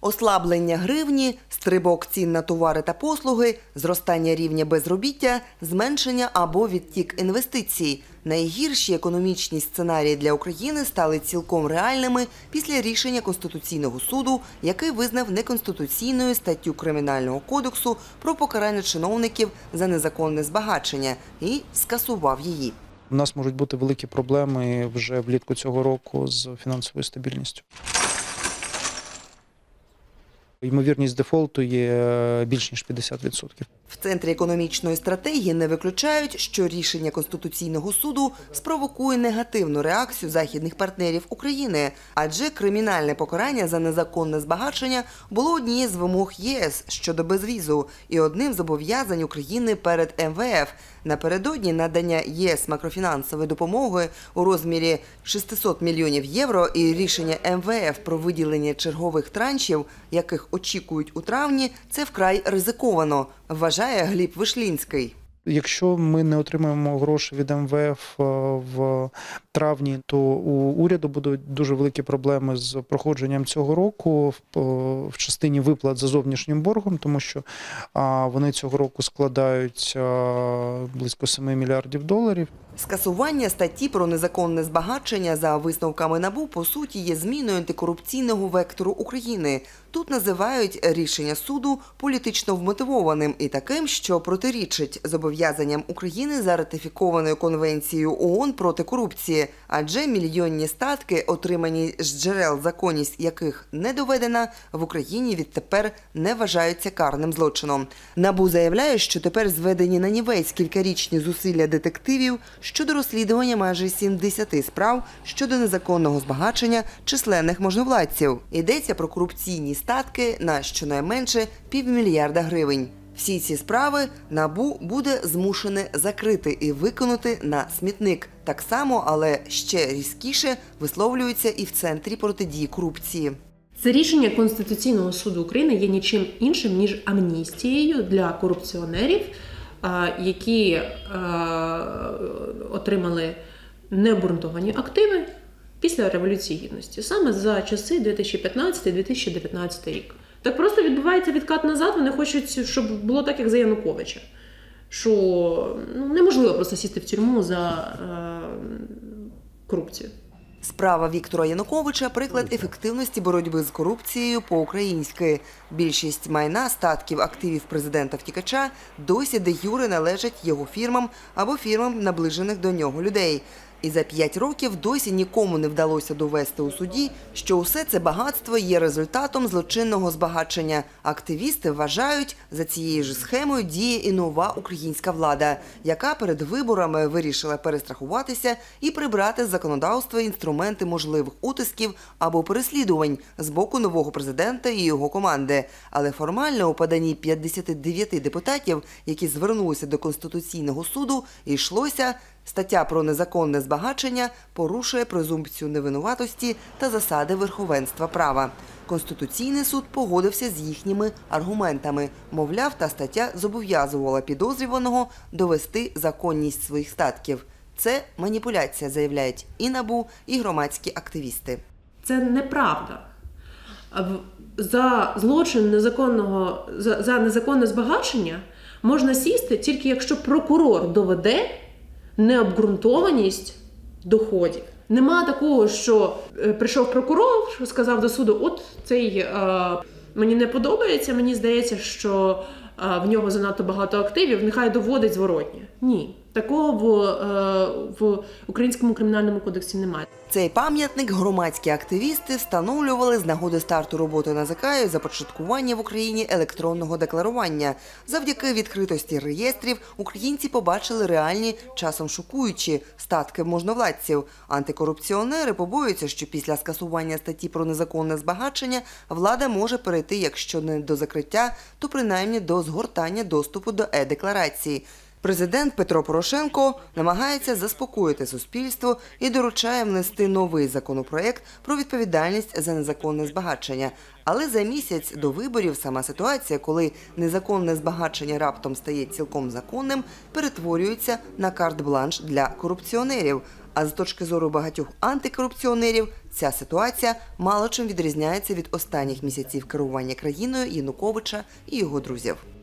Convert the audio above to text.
Ослаблення гривні, стрибок цін на товари та послуги, зростання рівня безробіття, зменшення або відтік інвестицій. Найгірші економічні сценарії для України стали цілком реальними після рішення Конституційного суду, який визнав неконституційною статтю Кримінального кодексу про покарання чиновників за незаконне збагачення і скасував її. У нас можуть бути великі проблеми вже влітку цього року з фінансовою стабільністю. Ймовірність дефолту є більш ніж 50%. В Центрі економічної стратегії не виключають, що рішення Конституційного суду спровокує негативну реакцію західних партнерів України, адже кримінальне покарання за незаконне збагачення було однією з вимог ЄС щодо безвізу і одним з зобов'язань України перед МВФ. Напередодні надання ЄС макрофінансової допомоги у розмірі 600 мільйонів євро і рішення МВФ про виділення чергових траншів, яких очікують у травні, це вкрай ризиковано, вважає Гліб Вишлінський. Якщо ми не отримаємо гроші від МВФ в травні, то у уряду будуть дуже великі проблеми з проходженням цього року в частині виплат за зовнішнім боргом, тому що вони цього року складають близько 7 мільярдів доларів. Скасування статті про незаконне збагачення за висновками НАБУ, по суті, є зміною антикорупційного вектору України. Тут називають рішення суду політично вмотивованим і таким, що протирічить зобов'язанням України за ратифікованою Конвенцією ООН проти корупції, адже мільйонні статки, отримані з джерел, законність яких не доведена, в Україні відтепер не вважаються карним злочином. НАБУ заявляє, що тепер зведені нанівець кількарічні зусилля детективів щодо розслідування майже 70 справ щодо незаконного збагачення численних можновладців. Йдеться про корупційні статки на щонайменше півмільярда гривень. Всі ці справи НАБУ буде змушене закрити і викинути на смітник. Так само, але ще різкіше висловлюються і в Центрі протидії корупції. Це рішення Конституційного суду України є нічим іншим, ніж амністією для корупціонерів, які отримали необґрунтовані активи після Революції Гідності, саме за часи 2015-2019 рік. Так просто відбувається відкат назад, вони хочуть, щоб було так, як за Януковича. Що неможливо просто сісти в тюрму за корупцію. Справа Віктора Януковича – приклад ефективності боротьби з корупцією по-українськи. Більшість майна, статків, активів президента-втікача досі де-юре належать його фірмам або фірмам наближених до нього людей. І за 5 років досі нікому не вдалося довести у суді, що усе це багатство є результатом злочинного збагачення. Активісти вважають, за цією ж схемою діє і нова українська влада, яка перед виборами вирішила перестрахуватися і прибрати з законодавства інструменти можливих утисків або переслідувань з боку нового президента і його команди. Але формально у поданні 59 депутатів, які звернулися до Конституційного суду, йшлося: стаття про незаконне збагачення порушує презумпцію невинуватості та засади верховенства права. Конституційний суд погодився з їхніми аргументами. Мовляв, та стаття зобов'язувала підозрюваного довести законність своїх статків. Це маніпуляція, заявляють і НАБУ, і громадські активісти. Це неправда. За злочин за незаконне збагачення можна сісти тільки якщо прокурор доведе необґрунтованість доходів. Нема такого, що прийшов прокурор, сказав до суду: от цей мені не подобається, мені здається, що в нього занадто багато активів, нехай доводить зворотнє. Ні. Такого в Українському кримінальному кодексі немає. Цей пам'ятник громадські активісти встановлювали з нагоди старту роботи НАЗК і започаткування в Україні електронного декларування. Завдяки відкритості реєстрів українці побачили реальні, часом шокуючі, статки можновладців. Антикорупціонери побоюються, що після скасування статті про незаконне збагачення влада може перейти, якщо не до закриття, то принаймні до згортання доступу до е-декларації. Президент Петро Порошенко намагається заспокоїти суспільство і доручає внести новий законопроект про відповідальність за незаконне збагачення. Але за місяць до виборів сама ситуація, коли незаконне збагачення раптом стає цілком законним, перетворюється на карт-бланш для корупціонерів. А з точки зору багатьох антикорупціонерів Ця ситуація мало чим відрізняється від останніх місяців керування країною Януковича і його друзів.